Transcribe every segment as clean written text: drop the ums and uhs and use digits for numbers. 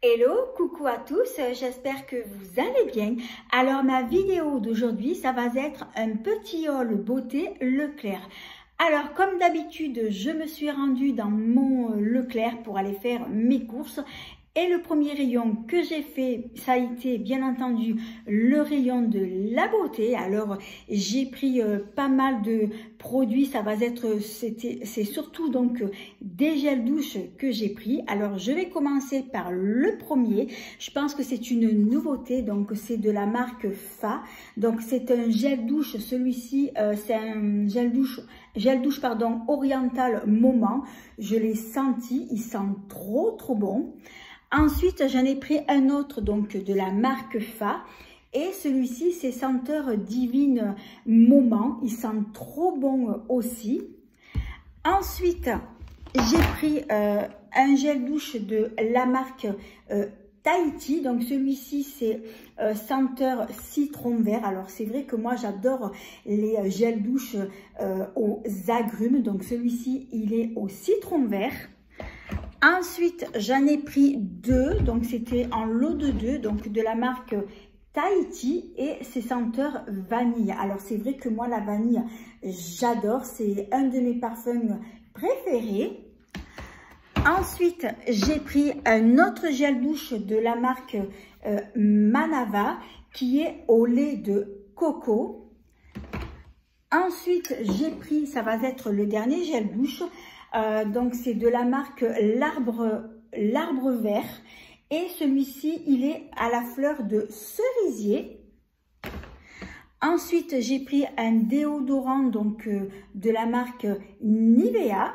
Hello, coucou à tous, j'espère que vous allez bien. Alors ma vidéo d'aujourd'hui, ça va être un petit haul beauté Leclerc. Alors comme d'habitude, je me suis rendue dans mon Leclerc pour aller faire mes courses. Et le premier rayon que j'ai fait, ça a été bien entendu le rayon de la beauté. Alors j'ai pris pas mal de produits, c'est surtout donc des gels douche que j'ai pris. Alors je vais commencer par le premier. Je pense que c'est une nouveauté, donc c'est de la marque Fa. Donc c'est un gel douche, celui-ci c'est un gel douche oriental Moment. Je l'ai senti, il sent trop bon. Ensuite, j'en ai pris un autre donc de la marque Fa et celui-ci c'est senteur divine Moment, il sent trop bon aussi. Ensuite, j'ai pris un gel douche de la marque Tahiti, donc celui-ci c'est senteur citron vert. Alors c'est vrai que moi j'adore les gels douche aux agrumes, donc celui-ci il est au citron vert. Ensuite, j'en ai pris deux, donc c'était en lot de deux, donc de la marque Tahiti et c'est senteur vanille. Alors c'est vrai que moi la vanille, j'adore, c'est un de mes parfums préférés. Ensuite, j'ai pris un autre gel douche de la marque Manava qui est au lait de coco. Ensuite, j'ai pris, ça va être le dernier gel douche. Donc c'est de la marque l'arbre vert et celui-ci il est à la fleur de cerisier. Ensuite j'ai pris un déodorant donc de la marque Nivea.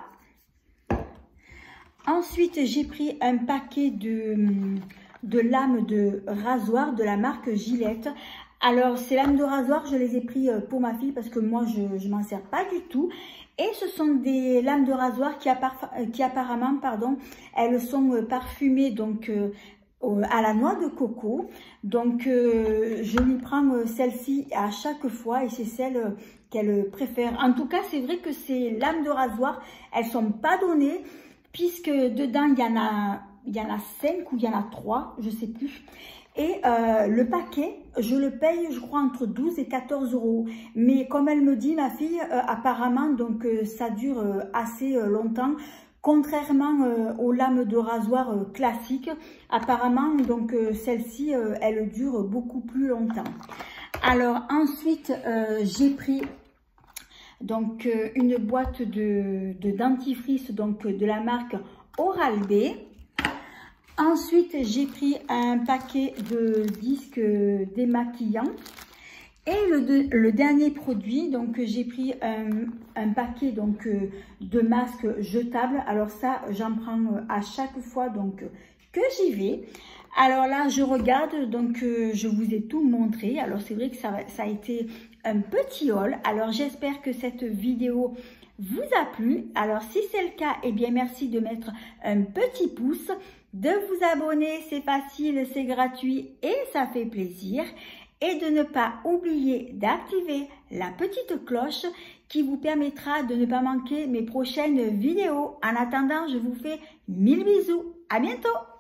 Ensuite j'ai pris un paquet de lames de rasoir de la marque Gillette. Alors ces lames de rasoir je les ai pris pour ma fille parce que moi je m'en sers pas du tout. Et ce sont des lames de rasoir qui apparemment, elles sont parfumées donc à la noix de coco. Donc je lui prends celle-ci à chaque fois et c'est celle qu'elle préfère. En tout cas, c'est vrai que ces lames de rasoir, elles sont pas données puisque dedans il y en a 5 ou il y en a 3, je sais plus. Et le paquet, je le paye, je crois, entre 12 et 14 euros. Mais comme elle me dit, ma fille, apparemment, donc ça dure assez longtemps. Contrairement aux lames de rasoir classiques, apparemment, donc celle-ci, elle dure beaucoup plus longtemps. Alors ensuite, j'ai pris donc une boîte de dentifrice donc de la marque Oral-B. Ensuite, j'ai pris un paquet de disques démaquillants. Et le dernier produit, donc j'ai pris un paquet donc de masques jetables. Alors ça, j'en prends à chaque fois donc que j'y vais. Alors là, je regarde, donc je vous ai tout montré. Alors c'est vrai que ça a été un petit haul. Alors j'espère que cette vidéo vous a plu. Alors si c'est le cas, eh bien merci de mettre un petit pouce, de vous abonner, c'est facile, c'est gratuit et ça fait plaisir. Et de ne pas oublier d'activer la petite cloche qui vous permettra de ne pas manquer mes prochaines vidéos. En attendant, je vous fais 1000 bisous. À bientôt!